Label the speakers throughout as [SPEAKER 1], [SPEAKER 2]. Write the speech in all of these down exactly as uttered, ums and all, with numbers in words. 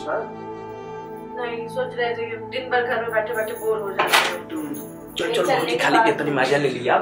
[SPEAKER 1] कुछ है?
[SPEAKER 2] नहीं, सोच रहे थे कि दिन भर घर में बैठे बैठे बोर हो जाते हैं।
[SPEAKER 3] चल चल भौजी खाली के तनी मजा ले लिया।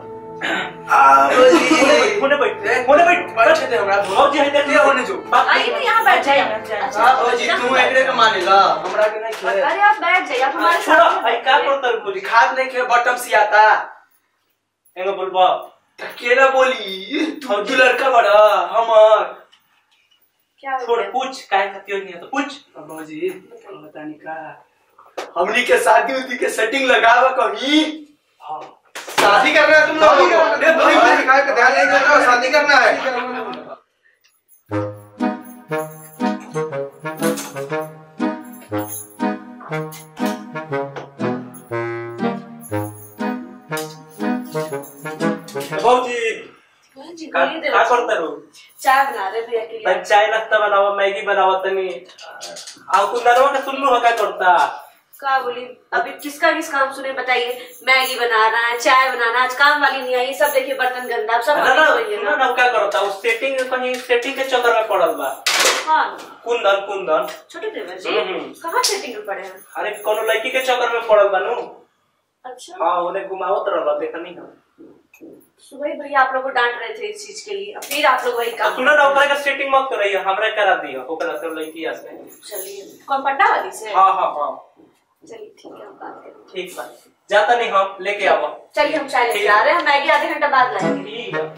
[SPEAKER 1] होने बैठ होने बैठ बैठे थे हमरा भौजी है देखिए होने जो
[SPEAKER 2] आइए ना यहाँ बैठ जाइए।
[SPEAKER 1] हां भौजी तू एकरे के मानेला हमरा के नहीं खे।
[SPEAKER 2] अरे आप बैठ जाइए, आप हमारे
[SPEAKER 3] छोड़ा भाई का करतर भौजी
[SPEAKER 1] खाद नहीं खे बटम सियाता
[SPEAKER 3] एगो बोलबा
[SPEAKER 1] केना बोली तू तू लड़का बड़ा हमर
[SPEAKER 2] क्या
[SPEAKER 3] छोड़ पूछ काहे खाती हो नहीं तो पूछ।
[SPEAKER 1] भौजी पता नहीं का हमनी के शादी उदी के सेटिंग लगावा कहीं। हां शादी करना है तुम लोग अरे भाई भाई काय पे ध्यान नहीं देना शादी करना है।
[SPEAKER 3] भौजी का का करता रो?
[SPEAKER 2] चाय बना रहे भैया के लिए।
[SPEAKER 3] चाय नाश्ता बनावा मैगी बनावा तनी आ तू नरवा के सुन लो का करता
[SPEAKER 2] क्या बोली अभी किसका किस काम सुने बताइए। मैगी बना रहा है, चाय बनाना, आज काम वाली नहीं आई, सब देखिए बर्तन गंदा, अब सब
[SPEAKER 3] ना ना ना ना क्या करता उस सेटिंग कहीं सेटिंग के चक्कर में पड़ल बा।
[SPEAKER 2] हां
[SPEAKER 3] कुंदन कुंदन
[SPEAKER 2] छोटे देवर जी कहां सेटिंग में पड़े हैं?
[SPEAKER 3] अरे कोनो लड़की के चक्कर में पड़ल बानू।
[SPEAKER 2] अच्छा
[SPEAKER 3] हां उन्हें घुमावत रहल देखा नहीं हम
[SPEAKER 2] सुबह भैया आप लोग को डांट रहे थे इस चीज के लिए, फिर आप लोग वही काम।
[SPEAKER 3] सुनो ना ओकरा का सेटिंग मत करिए, हमरा करा दियो ओकरा से लड़की आ से।
[SPEAKER 2] चलिए कौन पट्टा वाली से?
[SPEAKER 3] हां हां हां
[SPEAKER 2] चलिए ठीक है हम बात करें।
[SPEAKER 3] ठीक बा जाता नहीं हम लेके आवो।
[SPEAKER 2] चलिए हम चाय लेके आ रहे हैं, मैगी आधे घंटा बाद लाएंगे।
[SPEAKER 3] ठीक है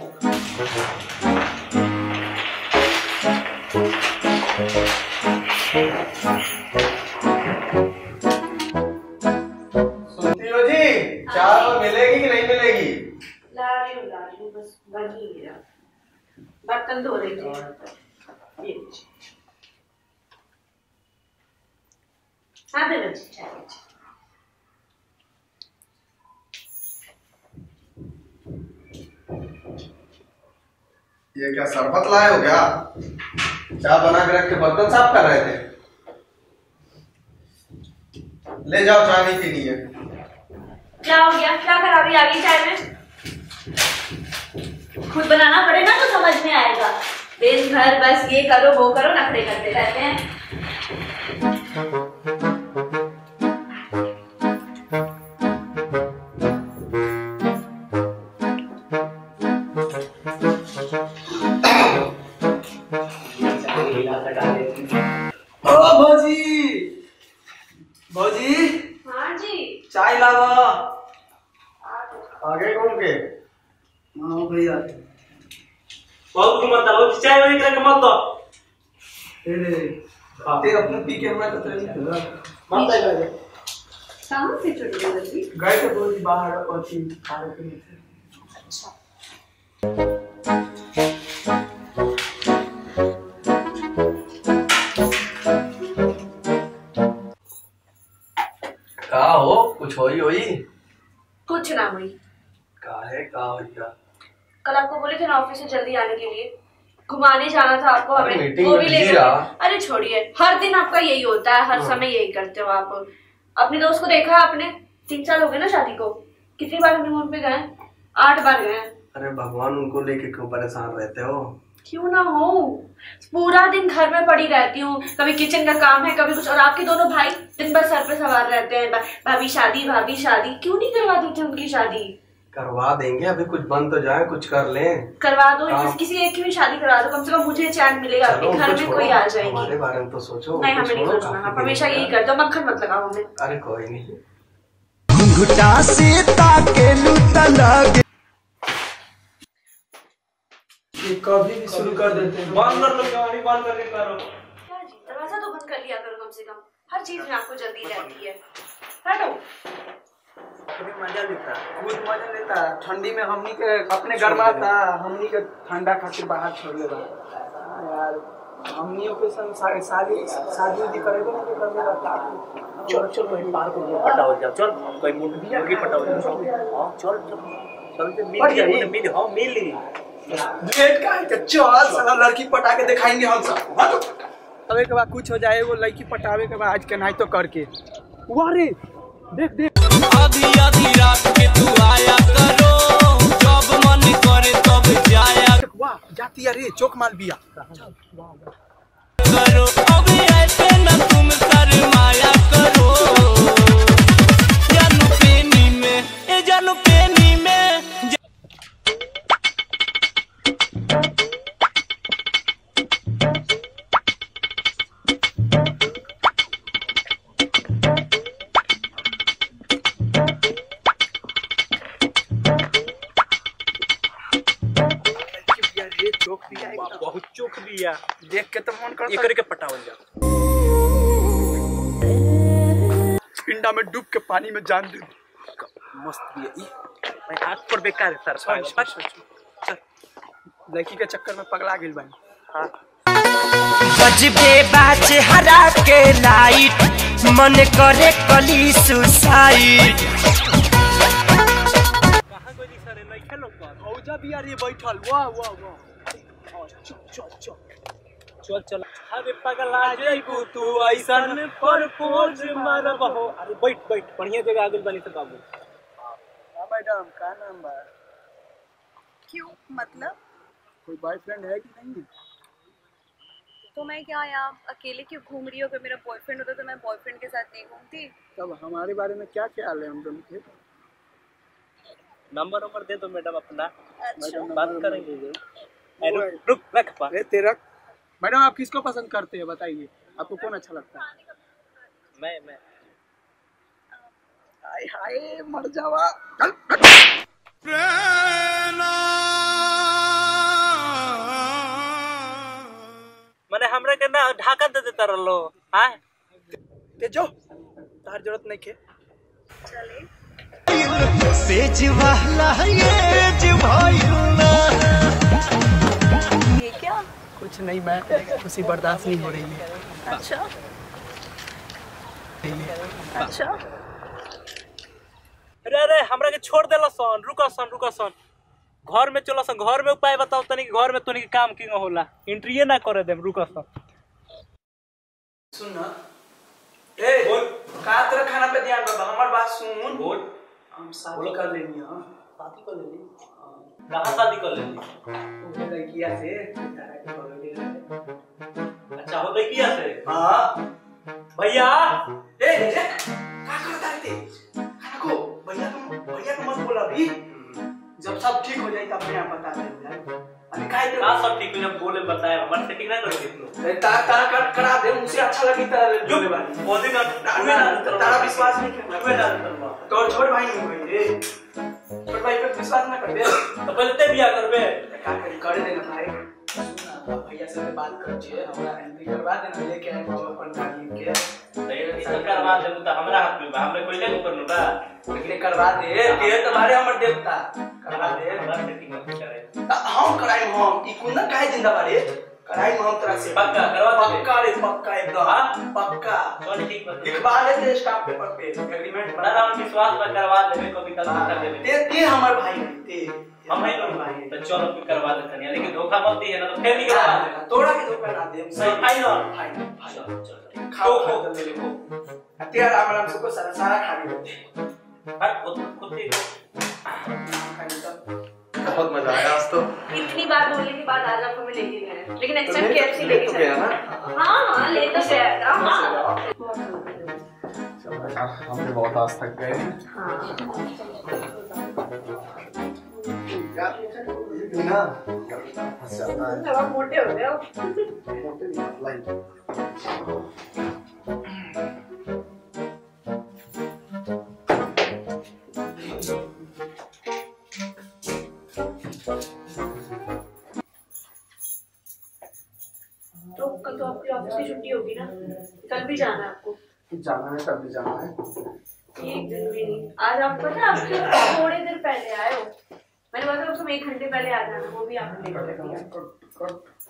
[SPEAKER 1] सुनती हो जी चाय मिलेगी कि नहीं मिलेगी?
[SPEAKER 2] ला रही हूँ ला रही हूँ बस बन ही गया, बर्तन धो रही थी। ये हाँ दे बच्ची चाय
[SPEAKER 1] ये क्या शरबत लाए हो क्या? चाय बना के रख के बर्तन साफ कर रहे थे। ले जाओ चाय नहीं पीनी है।
[SPEAKER 2] क्या हो गया, क्या खराबी आ गई चाय में? खुद बनाना पड़ेगा तो समझ में आएगा। दिन भर बस ये करो वो करो नखरे करते रहते हैं।
[SPEAKER 1] ओ भौजी भौजी
[SPEAKER 2] हाँ जी
[SPEAKER 1] चाय लावा आगे कौन के? हाँ भैया
[SPEAKER 3] बहुत मत दो चाय वाली करके मत दो।
[SPEAKER 1] तेरे ते अपने पी के हमरा कतरे नहीं था मत आइला रे।
[SPEAKER 2] कहां से छोड़ गई?
[SPEAKER 1] गए थे भौजी बाहर और थी खाने के लिए।
[SPEAKER 2] अच्छा
[SPEAKER 1] का हो कुछ होई होई?
[SPEAKER 2] कुछ ना हुई।
[SPEAKER 1] का है का होइया?
[SPEAKER 2] कल आपको बोले थे ना ऑफिस से जल्दी आने के लिए, घुमाने जाना था आपको हमें, वो भी ले। अरे छोड़िए, हर दिन आपका यही होता है, हर समय यही करते हो आप। अपने दोस्त को देखा आपने? तीन साल हो गए ना शादी को, कितनी बार हनीमून पे गए? आठ बार गए।
[SPEAKER 1] अरे भगवान उनको लेके क्यों परेशान रहते हो?
[SPEAKER 2] क्यों ना हो, पूरा दिन घर में पड़ी रहती हूँ, कभी किचन का काम है कभी कुछ, और आपके दोनों भाई दिन भर सर पे सवार रहते हैं, भाभी शादी भाभी शादी। क्यों नहीं करवा देते उनकी शादी?
[SPEAKER 1] करवा देंगे, अभी कुछ बन तो जाए, कुछ कर लें।
[SPEAKER 2] करवा दो, किस, किसी एक की भी शादी करवा दो, कम से कम मुझे चैन मिलेगा, अपने घर में कोई आ जाएगी।
[SPEAKER 1] हमारे बारे में तो सोचो।
[SPEAKER 2] नहीं हमें नहीं सोचना, आप हमेशा यही करते हो, मक्खन मत लगाओ हमें।
[SPEAKER 1] अरे कोई नहीं।
[SPEAKER 4] घुटा से ताके लुतना
[SPEAKER 1] कभी भी शुरू कर देते हैं।
[SPEAKER 3] बंद कर लो गाड़ी बंद करके करो।
[SPEAKER 2] क्या जी दरवाजा तो बंद कर लिया करो कम से कम, हर चीज में आपको जल्दी रहती है। हटो।
[SPEAKER 1] मजा लेता खुद मजा लेता ठंडी में हमनी के अपने घर में आता हमनी के ठंडा खातिर बाहर छोड़ देता यार। हमनियों के संग शादी शादी उदी करेगा ना तो कर देता।
[SPEAKER 3] चल चल कोई पार्क में पटाओ जाओ, चल कोई मुंडी मुर्गी पटाओ जाओ। हां चल चल चल से मिल जाए मिल हां मिल
[SPEAKER 1] लेट का है चल साला लड़की पटा के दिखाएंगे हम सब। अबे के बाद कुछ हो जाए वो लड़की पटावे के बाद आज के नहीं तो करके वाह रे देख देख
[SPEAKER 4] आधी आधी रात के तू आया करो, जब मन करे तब जाया
[SPEAKER 1] वाह जाती है रे चौक माल बिया
[SPEAKER 4] करो। अभी ऐसे न
[SPEAKER 3] चोख बिया
[SPEAKER 1] देख के तो मन करता
[SPEAKER 3] एकरे के पटावल जा।
[SPEAKER 1] पिंडा में डूब के पानी में जान दे।
[SPEAKER 3] मस्त बिया ई। मैं हाथ पर बेकार है सर।
[SPEAKER 1] चल लड़की के चक्कर में पगला गेल बानी।
[SPEAKER 3] हां
[SPEAKER 5] बजबे बाजे हरा के लाइट मन करे कली सुसाइड।
[SPEAKER 3] कहां कोई सर नहीं खेलो पर
[SPEAKER 1] औजा भी यार ये बैठल वाह वाह वाह। चल चल चल
[SPEAKER 3] चल चल अरे पगला जइबू तू ऐसन परपोज मारब हो। अरे बैठ बैठ बढ़िया जगह आगल बनी से बाबू।
[SPEAKER 1] हां मैडम का नाम बा?
[SPEAKER 6] क्यों मतलब?
[SPEAKER 1] कोई बॉयफ्रेंड है कि नहीं?
[SPEAKER 6] तो मैं क्या यहाँ अकेले क्यों घूम रही हूँ? अगर मेरा बॉयफ्रेंड होता तो मैं बॉयफ्रेंड के साथ नहीं घूमती।
[SPEAKER 1] तब हमारे बारे में क्या ख्याल है हम दोनों के?
[SPEAKER 3] नंबर नंबर दे दो मैडम अपना।
[SPEAKER 6] अच्छा
[SPEAKER 3] बात करेंगे। रुक रुक रख पा
[SPEAKER 1] अरे तेरा मैडम आप किसको पसंद करते हैं बताइए, आपको कौन अच्छा लगता है?
[SPEAKER 3] मैं मैं
[SPEAKER 1] हाय हाय मर जावा।
[SPEAKER 3] माने हमरा के ना ढाका दे देता रहलो। हां
[SPEAKER 1] ते जो तार जरूरत नहीं के
[SPEAKER 6] चले
[SPEAKER 5] पेज वाला ये जवाइना।
[SPEAKER 6] ये क्या?
[SPEAKER 1] कुछ नहीं, मैं खुशी बर्दाश्त नहीं हो रही है।
[SPEAKER 6] अच्छा अच्छा
[SPEAKER 3] अरे अरे हमरा के छोड़ देला सन। रुको सन रुको सन घर में चलो सन। घर में उपाय बताओ तनी कि घर में तनी के काम की होला। एंट्री ना करे देम। रुको सन
[SPEAKER 1] सुन ना ए बोल का तेरा खाना पे ध्यान बाबा हमार बात सुन।
[SPEAKER 3] बोल
[SPEAKER 1] हम शादी कर लेनी है।
[SPEAKER 3] शादी कर लेनी। कहां शादी कर लेनी?
[SPEAKER 1] वो लड़किया से तारा के बगल में।
[SPEAKER 3] अच्छा हो लड़किया से?
[SPEAKER 1] हां
[SPEAKER 3] भैया
[SPEAKER 1] ए ए का करता है ते? खाना को भैया को भैया को मत बोला अभी। जब सब ठीक हो जाए तब मैं बता देंगे। अभी काहे ते
[SPEAKER 3] का सब ठीक है बोले बताए हमर सेटिंग ना कर दियो।
[SPEAKER 1] ए ता ता कर करा दे मुझे अच्छा लगी तरह बोले वाली।
[SPEAKER 3] बोले का
[SPEAKER 1] तारा विश्वास नहीं करना।
[SPEAKER 3] मैं ना करवा
[SPEAKER 1] तो छोड़ भाई नहीं हुई रे। छोड़ भाई पे विश्वास ना कर दे
[SPEAKER 3] तो पहले ते बियाह करबे।
[SPEAKER 1] का कर कर देना भाई। भैया से बात कर जे हमरा एंट्री करवा देना लेके आए अपन गाड़ी के।
[SPEAKER 3] नहीं तो करवा दे तो हमरा हाथ में बा। हमरे कोई ले करनु बा।
[SPEAKER 1] लेकिन करवा दे ते तुम्हारे हमर देवता करवा दे।
[SPEAKER 3] हमरा सेटिंग मत करे।
[SPEAKER 1] हम कराई हम ई कुन काहे जिंदा बारे कराई हम तरह से
[SPEAKER 3] पक्का करवा दे।
[SPEAKER 1] पक्का रे पक्का एकदम पक्का।
[SPEAKER 3] कौन ठीक बता
[SPEAKER 1] लिखवा दे स्टाफ पेपर पे एग्रीमेंट
[SPEAKER 3] बड़ा नाम विश्वास पर करवा देबे कभी कल कर देबे।
[SPEAKER 1] ते ते हमर भाई है ते
[SPEAKER 3] हम ही लोग भाई तो चलो फिर करवा देते हैं। लेकिन धोखा मत दिए ना तो फिर नहीं करवा देना।
[SPEAKER 1] तोड़ा के धोखा ना दे।
[SPEAKER 3] सही फाइनल
[SPEAKER 1] फाइनल
[SPEAKER 3] चलो चलो
[SPEAKER 1] खाओ खाओ जल्दी लिखो। तेरा आराम आराम से को सारा सारा खा ले।
[SPEAKER 3] हट खुद खुद ही
[SPEAKER 7] बहुत मजा आया आज तो।
[SPEAKER 2] इतनी बार बोलने के बाद आज आप हमें लेके गए, लेकिन नेक्स्ट टाइम केएफसी लेके चले। हाँ हाँ ले तो गया था।
[SPEAKER 7] हम तो बहुत आज थक गए हैं। ना
[SPEAKER 2] थोड़ा मोटे हो गए हो। तो कल तो आपकी ऑफिस की छुट्टी होगी ना? कल भी जाना है आपको?
[SPEAKER 7] जाना है कब भी जाना है।
[SPEAKER 2] एक दिन भी नहीं। आज आप पता है आप थोड़े देर पहले आए हो। मैंने बोला था तुम एक घंटे पहले आ जाना, वो भी आपने लेट कर दिया।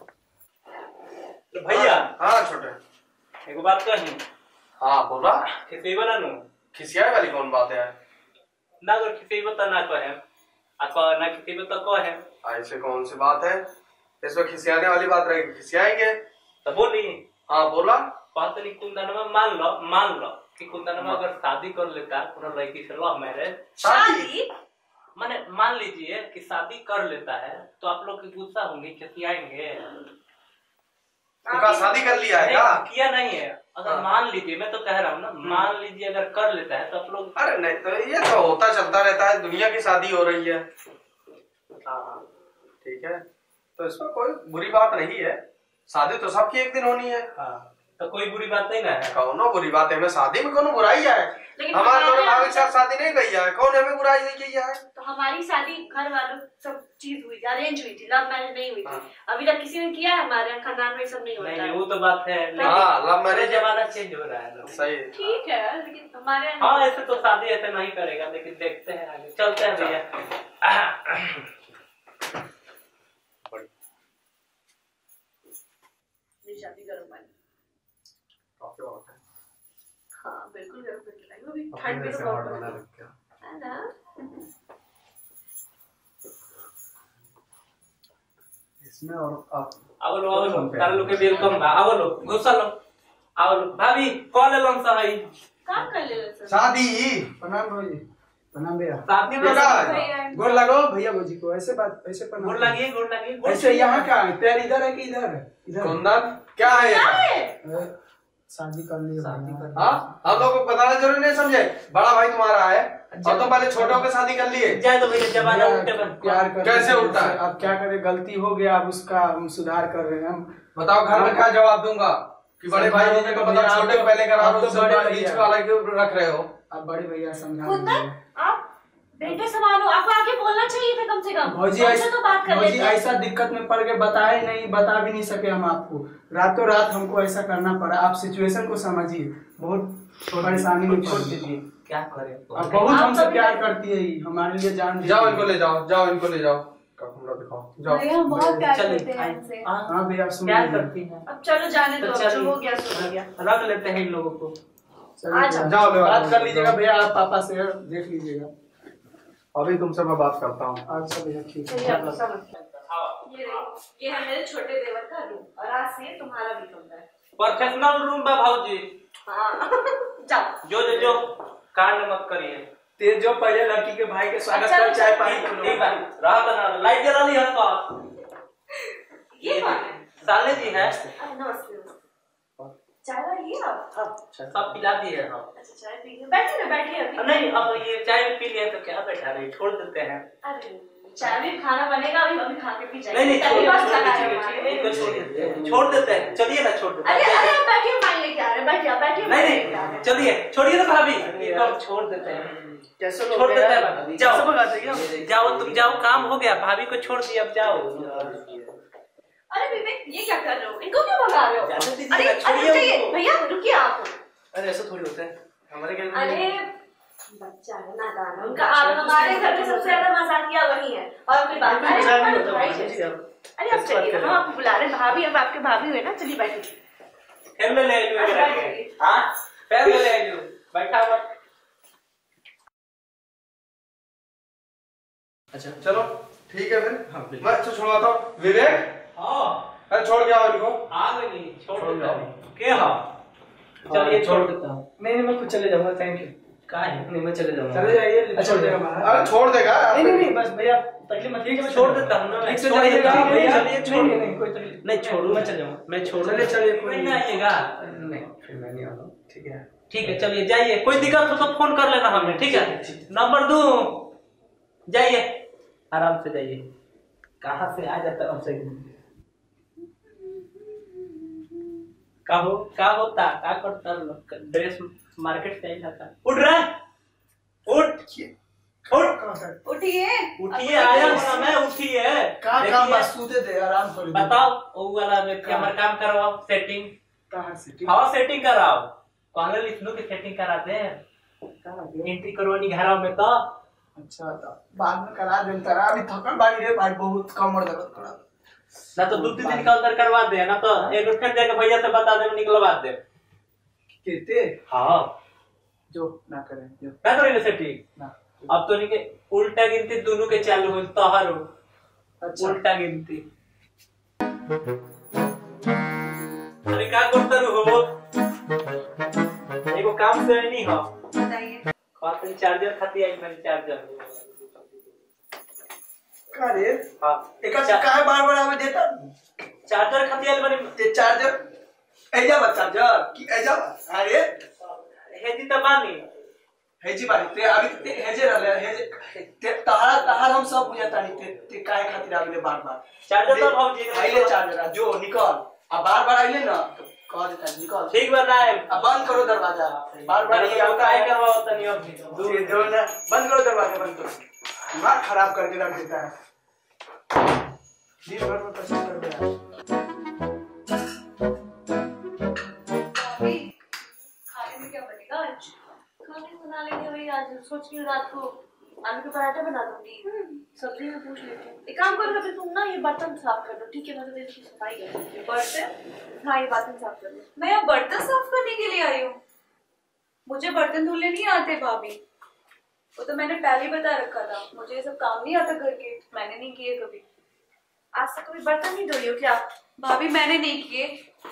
[SPEAKER 3] तो भैया
[SPEAKER 7] हाँ छोटे
[SPEAKER 3] एक बात कही।
[SPEAKER 7] हाँ बोला।
[SPEAKER 3] खिसी बना नु
[SPEAKER 7] खिसियाए वाली कौन बात है?
[SPEAKER 3] ना अगर खिसी बता ना कहे आपको ना खिसी बता कहे
[SPEAKER 7] ऐसे कौन सी बात है? इसमें खिसियाने वाली बात रहेगी, खिसियाएंगे
[SPEAKER 3] तो बोली।
[SPEAKER 7] हाँ बोला।
[SPEAKER 3] बात नहीं कुंदनमा मान लो मान लो कि कुंदनमा अगर शादी कर लेता पूरा लड़की से लव मैरिज
[SPEAKER 2] शादी
[SPEAKER 3] माने मान लीजिए कि शादी कर लेता है तो आप लोग गुस्सा होंगे खिसियाएंगे।
[SPEAKER 7] उनका शादी कर लिया है क्या?
[SPEAKER 3] किया नहीं है। अगर
[SPEAKER 7] हाँ।
[SPEAKER 3] मान लीजिए मैं तो कह रहा हूँ ना मान लीजिए अगर कर लेता है तो आप लोग।
[SPEAKER 7] अरे नहीं तो ये तो होता चलता रहता है, दुनिया की शादी हो रही है। हाँ ठीक है तो इसमें कोई बुरी बात नहीं है। शादी तो सबकी एक दिन होनी है।
[SPEAKER 3] हाँ तो कोई बुरी बात नहीं ना है।
[SPEAKER 7] कौनो बुरी बात है? मैं शादी में कोनो बुराई है?
[SPEAKER 2] लेकिन
[SPEAKER 7] हमारे
[SPEAKER 2] हमारे
[SPEAKER 7] भाभी
[SPEAKER 2] यहाँ
[SPEAKER 7] के साथ शादी नहीं किया है, कौन हमें बुराई नहीं की है?
[SPEAKER 2] तो हमारी शादी घर वालों सब चीज हुई थी, अरेंज हुई थी, लव मैरिज नहीं हुई थी। अभी तक किसी ने किया है हमारे यहाँ खानदान में, सब नहीं होता है।
[SPEAKER 3] वो तो बात है,
[SPEAKER 7] हाँ लव मैरिज
[SPEAKER 3] जमाना चेंज हो रहा है।
[SPEAKER 7] सही
[SPEAKER 2] ठीक है, लेकिन हमारे यहाँ
[SPEAKER 3] हाँ ऐसे तो शादी ऐसे नहीं करेगा, लेकिन देखते हैं आगे चलते हैं भैया।
[SPEAKER 2] शादी गरम पानी। हाँ बिल्कुल गरम पानी लाएंगे, अभी ठंड में तो बहुत बना है ना।
[SPEAKER 1] इसमें और आप
[SPEAKER 3] आओ लो आओ लो तार लो के वेलकम बा, आओ लो घुसा लो, आओ लो भाभी कॉल लोन सा है
[SPEAKER 2] काम कर ले सर।
[SPEAKER 7] शादी
[SPEAKER 1] प्रणाम भौजी, प्रणाम भैया।
[SPEAKER 3] शादी में
[SPEAKER 1] गोर लगो भैया भौजी को, ऐसे बात ऐसे प्रणाम।
[SPEAKER 3] गोर लगिए गोर लगिए।
[SPEAKER 1] ऐसे यहाँ क्या है, पैर इधर है कि इधर है? इधर
[SPEAKER 7] कुंदन क्या है?
[SPEAKER 1] अरे, शादी कर ली शादी कर।
[SPEAKER 7] हाँ हम लोग को बताना जरूरी नहीं समझे, बड़ा भाई तुम्हारा है और तुम पहले छोटों के शादी कर लिए।
[SPEAKER 3] जाए तो भैया जमाना उल्टे पर
[SPEAKER 1] प्यार कर
[SPEAKER 7] कैसे उल्टा है?
[SPEAKER 1] अब क्या करें, गलती हो गया, अब उसका हम सुधार कर रहे हैं हम।
[SPEAKER 7] बताओ घर में क्या जवाब दूंगा कि बड़े भाई होने का बताओ, छोटे को पहले करा
[SPEAKER 1] आप तो
[SPEAKER 7] दो,
[SPEAKER 1] बड़े
[SPEAKER 7] बीच
[SPEAKER 1] भैया।
[SPEAKER 7] को अलग क्यों रख रहे हो?
[SPEAKER 1] अब बड़े भैया समझा
[SPEAKER 2] कुंदन
[SPEAKER 1] दीजिए।
[SPEAKER 2] आप बेटे संभालो, आपको आके बोलना चाहिए था कम से कम।
[SPEAKER 1] भौजी
[SPEAKER 2] हमसे तो बात कर
[SPEAKER 1] भौजी
[SPEAKER 2] लेते।
[SPEAKER 1] ऐसा दिक्कत में पड़ के बताए नहीं, बता भी नहीं सके हम आपको, रातों रात हमको ऐसा करना पड़ा। आप सिचुएशन को समझिए, बहुत परेशानी में
[SPEAKER 3] छोड़
[SPEAKER 1] पड़ गई।
[SPEAKER 3] दीजिए क्या करें।
[SPEAKER 1] अब बहुत हमसे प्यार करती है, हमारे लिए जान।
[SPEAKER 7] जाओ इनको ले जाओ, जाओ इनको ले जाओ, कमरा दिखाओ जाओ।
[SPEAKER 6] भैया हम बहुत प्यार
[SPEAKER 3] चलिए,
[SPEAKER 6] करते हैं इनसे।
[SPEAKER 1] हाँ भैया आप सुन
[SPEAKER 3] प्यार
[SPEAKER 1] लीजिए।
[SPEAKER 3] करती हैं।
[SPEAKER 2] अब चलो जाने दो,
[SPEAKER 3] तो
[SPEAKER 2] अब
[SPEAKER 3] चलिए।
[SPEAKER 2] जो हो गया सो हो गया।
[SPEAKER 3] रख लेते हैं इन लोगों को।
[SPEAKER 1] चलिए,
[SPEAKER 2] आ जाओ।
[SPEAKER 7] जाओ ले
[SPEAKER 1] बात कर लीजिएगा भैया, आप पापा से देख लीजिएगा।
[SPEAKER 7] अभी तुमसे मैं बात करता हूँ।
[SPEAKER 1] अच्छा भैया ठीक है।
[SPEAKER 2] चलिए, अब समझ गए। ये देखो, ये है मेरे छोटे देवर का रूम, और आज से तुम्हारा भी कमरा है।
[SPEAKER 3] प्रोफेशनल रूम बा भाऊजी।
[SPEAKER 2] हाँ जाओ।
[SPEAKER 3] जो जो जो कांड मत करिए।
[SPEAKER 1] ते जो पहले लड़की के भाई के स्वागत
[SPEAKER 2] अच्छा,
[SPEAKER 1] कर चाय
[SPEAKER 2] अच्छा,
[SPEAKER 1] पानी
[SPEAKER 3] ठीक
[SPEAKER 1] पिलो।
[SPEAKER 3] ठीक है, रात ना लाइट जला ली हमको।
[SPEAKER 2] ये कौन है?
[SPEAKER 3] साले जी है,
[SPEAKER 2] अरे नमस्ते नमस्ते। चाय लाइए आप?
[SPEAKER 3] सब पिला दिए हम।
[SPEAKER 2] अच्छा चाय पीजिए, बैठिए ना, बैठिए अभी।
[SPEAKER 3] नहीं अब ये चाय पी लिया तो क्या बैठा रहे, छोड़ देते हैं।
[SPEAKER 2] अरे चाय भी खाना बनेगा, अभी अभी खा के पी जाएंगे।
[SPEAKER 3] नहीं नहीं
[SPEAKER 2] पहली
[SPEAKER 3] छोड़
[SPEAKER 2] बार
[SPEAKER 3] छोड़
[SPEAKER 2] खाना है
[SPEAKER 3] दीजिए,
[SPEAKER 2] हमारे।
[SPEAKER 3] इनको छोड़ देते हैं, छोड़ देते हैं, चलिए ना छोड़ देते
[SPEAKER 2] अरे
[SPEAKER 3] हैं।
[SPEAKER 2] अरे आप बैठिए, माइक लेके आ रहे हैं, बैठिए आप बैठिए।
[SPEAKER 3] नहीं
[SPEAKER 2] माइक लेके आ रहे
[SPEAKER 3] नहीं
[SPEAKER 2] हैं।
[SPEAKER 3] चलिए, छोड़िए ना भाभी, इनको हम छोड़ देते हैं।
[SPEAKER 1] कैसे
[SPEAKER 3] छोड़ देते हैं, जाओ जाओ तुम जाओ, काम हो गया, भाभी को छोड़ दिया, अब जाओ।
[SPEAKER 2] अरे विवेक ये क्या कर रहे हो, इनको क्यों भगा रहे हो?
[SPEAKER 3] जाने दीजिए,
[SPEAKER 2] अरे अरे
[SPEAKER 3] छोड़िए
[SPEAKER 2] रुकिए
[SPEAKER 3] उनको।
[SPEAKER 2] भैया, रुकिए आप।
[SPEAKER 7] अरे ऐसा थोड़ी होता है हमारे घर में।
[SPEAKER 2] अरे बच्चा है नादान है उनका। आप हमारे घर में सबसे ज्यादा मजाकिया वही है। और कोई बात अरे
[SPEAKER 3] मजाक नहीं
[SPEAKER 2] हमारे
[SPEAKER 3] होता,
[SPEAKER 2] भाई
[SPEAKER 3] भाभी जी,
[SPEAKER 2] जैसे।
[SPEAKER 3] आप
[SPEAKER 2] अरे आप चलिए, हम आपको बुला रहे हैं, भाभी अब आपके भाभी हुए ना, चलिए बैठिए।
[SPEAKER 3] फिर ले ले लो
[SPEAKER 2] अरे
[SPEAKER 3] इधर
[SPEAKER 2] बैठ
[SPEAKER 3] आके।
[SPEAKER 2] जाइए।
[SPEAKER 3] हाँ फिर ले ले लो, बैठा हुआ।
[SPEAKER 7] अच्छा चलो ठीक है फिर मैं अच्छा छोड़वाता हूँ। विवेक
[SPEAKER 3] हाँ
[SPEAKER 7] अरे छोड़ के आओ इनको।
[SPEAKER 3] आ गई नहीं, छोड़
[SPEAKER 7] छोड़
[SPEAKER 3] देता
[SPEAKER 7] जाओ।
[SPEAKER 3] हूँ। के हाँ चलिए छोड़ देता हूँ।
[SPEAKER 1] नहीं नहीं मैं खुद चले जाऊंगा, थैंक यू।
[SPEAKER 3] कहाँ है? नहीं मैं चले जाऊंगा।
[SPEAKER 1] चले जाइए, छोड़ देगा हमारा।
[SPEAKER 7] अरे छोड़ देगा।
[SPEAKER 1] नहीं नहीं नहीं बस भैया तकलीफ मत लीजिए, मैं
[SPEAKER 3] छोड़ देता हूँ ना,
[SPEAKER 1] ठीक से
[SPEAKER 3] छोड़
[SPEAKER 1] जाइएगा
[SPEAKER 3] देता हूँ,
[SPEAKER 1] भैया।
[SPEAKER 3] चलिए, छोड़-
[SPEAKER 1] नहीं नहीं कोई तकलीफ
[SPEAKER 3] नहीं छोड़ू,
[SPEAKER 1] मैं चले जाऊंगा।
[SPEAKER 3] मैं छोड़
[SPEAKER 1] चलिए चलिए कोई
[SPEAKER 3] नहीं
[SPEAKER 1] नहीं
[SPEAKER 3] आइएगा।
[SPEAKER 1] नहीं फिर मैं नहीं आ रहा हूँ, ठीक है।
[SPEAKER 3] ठीक है चलिए जाइए, कोई दिक्कत हो तो फोन कर लेना हमें, ठीक है? नंबर दो, जाइए आराम से जाइए। कहाँ से आ जाता है हमसे? का हो का होता का करता ड्रेस मार्केट से आइला का उठ रहा है, उठ उठ
[SPEAKER 2] उठिए
[SPEAKER 3] उठिए, आया हूं ना मैं, उठिए।
[SPEAKER 1] का काम
[SPEAKER 3] देखिए,
[SPEAKER 1] बस सूते दे, आराम कर।
[SPEAKER 3] बताओ वो वाला में कैमरा काम करवाओ, सेटिंग
[SPEAKER 1] कहाँ से ठीक
[SPEAKER 3] हाँ सेटिंग कराओ, पहले लिखनो की सेटिंग करा दे, एंट्री करवानी घरों में तो।
[SPEAKER 1] अच्छा तो बाद में करा दे, तारा अभी थकन बाड़ी रे भाई, बहुत कमर दर्द करा।
[SPEAKER 3] ना तो दो तीन दिन का अंदर करवा दे, ना तो एक फिर जाके भैया से बता दे, निकलवा दे।
[SPEAKER 1] कहते
[SPEAKER 3] हाँ
[SPEAKER 1] जो ना करें जो
[SPEAKER 3] क्या करेंगे सेटिंग?
[SPEAKER 1] ना।
[SPEAKER 3] अब तो नहीं के उल्टा गिनती दोनों के चालू हो, तोहर हो
[SPEAKER 1] अच्छा
[SPEAKER 3] उल्टा गिनती। अरे क्या करते हो? एगो काम से नहीं हो,
[SPEAKER 2] बताइए।
[SPEAKER 3] खातिर चार्जर खाती आई मैंने चार्जर।
[SPEAKER 1] का रे
[SPEAKER 3] हाँ
[SPEAKER 1] एक काहे बार बार आवे देता
[SPEAKER 3] चार्जर खाती आई मैंने
[SPEAKER 1] ते चार्जर एजा बा चार्जर की एजा अरे
[SPEAKER 3] हेजी तो बानी
[SPEAKER 1] हेजी बारी ते अभी ते हेजे रहले हेजे ते तहारा तहार हम सब बुझाता नहीं ते ते काहे खातिर आवे बार बार
[SPEAKER 3] चार्जर तो भौजी
[SPEAKER 1] आइले चार्जर जो निकल आ बार बार आइले ना कह देता निकल।
[SPEAKER 3] ठीक बनाए।
[SPEAKER 1] अब बंद करो दरवाजा, बार बार ये आता है।
[SPEAKER 3] क्या करवा होता नहीं अब
[SPEAKER 1] दूर दो ना, बंद करो दरवाजा, बंद करो। दिमाग खराब करके रख देता है, दिन भर में पसंद कर दिया।
[SPEAKER 2] खाने में क्या बनेगा आज? खाने बना लेंगे वही, आज सोच रही हूँ रात को आलू के पराठे बना दूंगी, सब्जी में पूछ लेती हूँ। एक काम करो फिर, तुम ना ये बर्तन साफ कर दो, ठीक है? मैं तो इसकी सफाई कर दूंगी। बर्तन? हाँ, ये बर्तन साफ कर दो।
[SPEAKER 6] मैं यहाँ बर्तन साफ करने के लिए आई हूँ? मुझे बर्तन धुलने नहीं आते भाभी, वो तो मैंने पहले ही बता रखा था। मुझे ये सब काम नहीं आता घर के, मैंने नहीं किए कभी।
[SPEAKER 2] आज तक कभी बर्तन नहीं धोई हो क्या?
[SPEAKER 6] भाभी मैंने नहीं किए।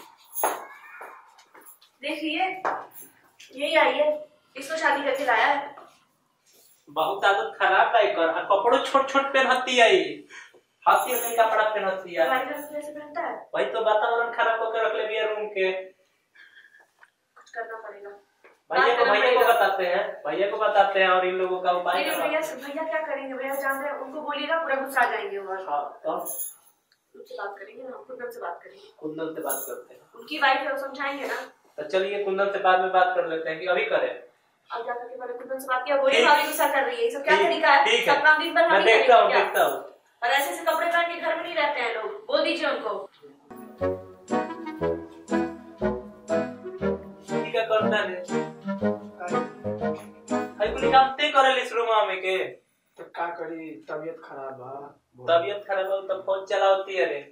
[SPEAKER 2] देखिए यही आई है, इसको शादी करके लाया है।
[SPEAKER 3] बहुत आदत खराब है कर, कपड़ों छोट छोट पहनती है, हाथी में कपड़ा पहनती है।
[SPEAKER 2] तुम्हारी तरफ कैसे पहनता है?
[SPEAKER 3] वही तो वातावरण खराब होकर रख ले भी रूम के।
[SPEAKER 2] कुछ करना पड़ेगा।
[SPEAKER 3] भैया को भैया को बताते हैं, भैया को बताते हैं और इन लोगों का उपाय
[SPEAKER 2] भैया भैया क्या करेंगे? भैया जानते हैं, उनको बोलिएगा पूरा गुस्सा आ जाएंगे वो।
[SPEAKER 3] हाँ तो
[SPEAKER 2] उनसे बात करेंगे ना, कुंदन से बात करेंगे।
[SPEAKER 3] कुंदन से बात करते हैं,
[SPEAKER 2] उनकी वाइफ है, वो समझाएंगे ना।
[SPEAKER 3] तो चलिए कुंदन से बाद में बात कर लेते हैं कि अभी करें।
[SPEAKER 2] अब जाकर के पहले कुंदन से बात किया, बोलिए भाभी गुस्सा कर रही है, ये सब क्या तरीका है?
[SPEAKER 3] ठीक है,
[SPEAKER 2] अपना दिन भर हम
[SPEAKER 3] मैं
[SPEAKER 2] ही
[SPEAKER 3] देखता हूँ
[SPEAKER 2] करेंगे
[SPEAKER 3] देखता हूँ।
[SPEAKER 2] और ऐसे ऐसे कपड़े पहन के घर में नहीं रहते हैं लोग, बोल दीजिए उनको।
[SPEAKER 3] ठीक है करना है, अभी काम ते करे इस रूम में के।
[SPEAKER 1] तो क्या करी, तबीयत खराब है।
[SPEAKER 3] तबीयत खराब हो तो फोन चलाती है रे।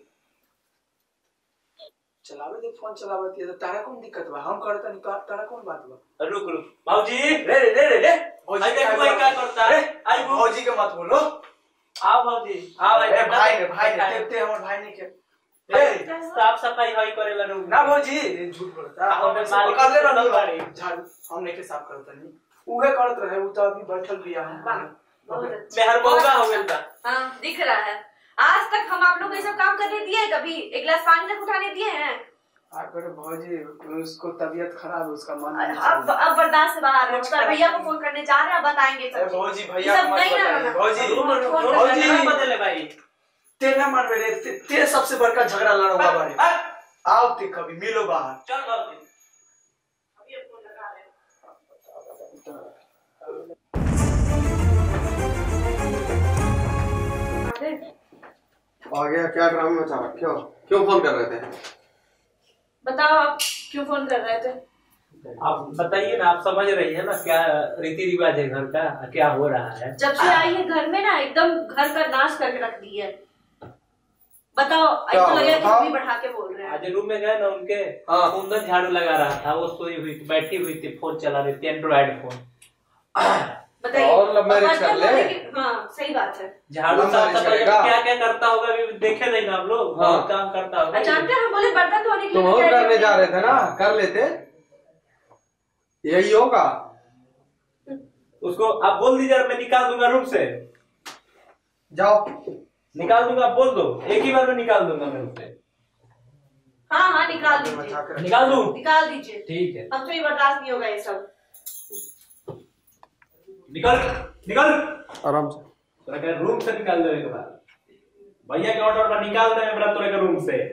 [SPEAKER 1] चलावे दे, फोन चलावती है तो तारा कौन दिक्कत बा? हम करता नहीं, तारा कौन बात बा?
[SPEAKER 3] रुक रुक भाऊजी,
[SPEAKER 1] रे रे रे रे रे
[SPEAKER 3] भौजी क्या क्या करता है? आई
[SPEAKER 1] भौजी के मत बोलो।
[SPEAKER 3] आओ भौजी आओ।
[SPEAKER 1] भाई ने भाई ने तेरे हमारे भाई ने के
[SPEAKER 3] साफ सफाई हई करेला रूम
[SPEAKER 1] ना भौजी, झूठ बोलता। हम
[SPEAKER 3] मालिक
[SPEAKER 1] कर ले
[SPEAKER 3] तो
[SPEAKER 1] रही
[SPEAKER 3] बाड़ी।
[SPEAKER 1] झाड़ू हमने के साफ करता नहीं, उहे करत रहे। वो तो अभी बैठल बिया हम।
[SPEAKER 2] बहुत अच्छा।
[SPEAKER 3] मेहर मौका हो गया था।
[SPEAKER 2] हाँ दिख रहा है, आज तक हम आप लोग को ये सब काम करने दिए हैं? कभी एक गिलास पानी तक उठाने दिए हैं?
[SPEAKER 1] आकर भौजी उसको तबीयत खराब है, उसका मन नहीं
[SPEAKER 2] अब अब बर्दाश्त से बाहर है। उसका भैया को फोन करने जा रहे हैं, बताएंगे सब।
[SPEAKER 1] भौजी भैया को मत बताइए भौजी।
[SPEAKER 3] भौजी बदले भाई,
[SPEAKER 1] ते ना मान रे, ते, ते सबसे बड़का झगड़ा लड़वा बारे। आओ ते कभी मिलो बाहर।
[SPEAKER 3] चल भौजी
[SPEAKER 2] अभी फोन लगा रहे हैं।
[SPEAKER 7] आ गया, क्या ड्रामा मचा रहा? क्यों क्यों फोन कर रहे थे?
[SPEAKER 2] बताओ आप क्यों फोन कर रहे थे?
[SPEAKER 3] आप बताइए ना, आप समझ रही है ना क्या रीति रिवाज है घर का, क्या हो रहा है?
[SPEAKER 2] जब से आई है घर में ना, एकदम घर का नाश करके रख दी है। बताओ, ऐसा लगे कि भी बढ़ा के बोल रहे हैं।
[SPEAKER 3] आज रूम में गए ना उनके, कुंदन झाड़ू लगा रहा था, वो सोई हुई बैठी हुई थी, फोन चला रही थी, एंड्रॉइड फोन।
[SPEAKER 2] बताइए
[SPEAKER 7] और लव मैरिज कर ले।
[SPEAKER 2] हाँ सही बात है।
[SPEAKER 3] झाड़ू साफ सफाई क्या क्या करता होगा अभी देखे नहीं ना हम लोग, बहुत काम करता होगा।
[SPEAKER 2] जानते हैं, हम बोले बर्तन धोने के
[SPEAKER 7] तुम
[SPEAKER 2] लिए
[SPEAKER 7] हम करने जा रहे थे ना, कर लेते, यही होगा।
[SPEAKER 3] उसको आप बोल दीजिए, मैं निकाल दूंगा रूम से।
[SPEAKER 7] जाओ
[SPEAKER 3] निकाल दूंगा, बोल दो, एक ही बार में निकाल दूंगा मैं उसे।
[SPEAKER 2] हाँ हाँ निकाल दीजिए,
[SPEAKER 3] निकाल दूं?
[SPEAKER 2] निकाल दीजिए,
[SPEAKER 3] ठीक है।
[SPEAKER 2] हमसे भी बर्दाश्त नहीं होगा ये सब।
[SPEAKER 3] निकल निकल
[SPEAKER 7] आराम से।
[SPEAKER 3] तोरा रूम से निकाल दो एक बार, भैया के ऑर्डर पर निकाल दे मेरा तोरे के रूम से।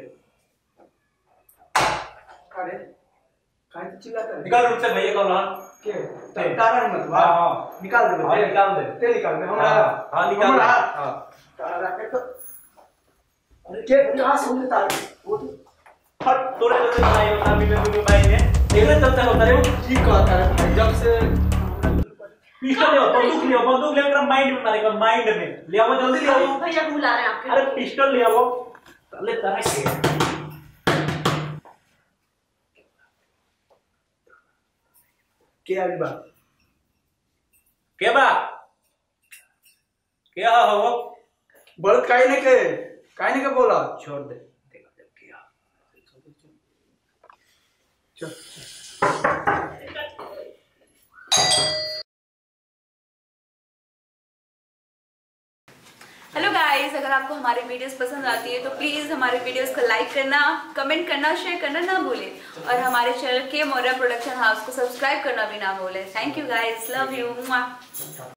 [SPEAKER 1] अरे काहे तो चिल्ला कर?
[SPEAKER 3] निकाल रूम से, भैया को ला
[SPEAKER 1] के तारा मत बा।
[SPEAKER 3] हां
[SPEAKER 1] निकाल दे,
[SPEAKER 3] हां निकाल दे,
[SPEAKER 1] ते निकाल दे हमरा।
[SPEAKER 3] हां निकाल दे। हां
[SPEAKER 1] तारा के तो के कहां से उठे तारा? वो तो
[SPEAKER 3] हट, तोरे जैसे बनाई हो अभी में दुनिया भाई ने देखले चलता होता रे।
[SPEAKER 1] ठीक कहता है, जब से
[SPEAKER 3] पिस्टल ले, बंदूक ले, बंदूक ले, मेरा माइंड में मारेगा, माइंड में ले आओ, जल्दी ले आओ।
[SPEAKER 2] भैया को बुला रहे हैं आपके।
[SPEAKER 3] अरे पिस्टल ले आओ, ले तरह के
[SPEAKER 1] के आइल बा?
[SPEAKER 3] के बा क्या हो?
[SPEAKER 1] बोलत काहे ने के काहे ने के बोला? छोड़ दे, देखा जब किया चल।
[SPEAKER 6] हेलो गाइस, अगर आपको हमारी वीडियोस पसंद आती है तो प्लीज़ हमारे वीडियोस को लाइक करना, कमेंट करना, शेयर करना ना भूलें और हमारे चैनल के मोरा प्रोडक्शन हाउस को सब्सक्राइब करना भी ना भूलें। Thank you guys, love you.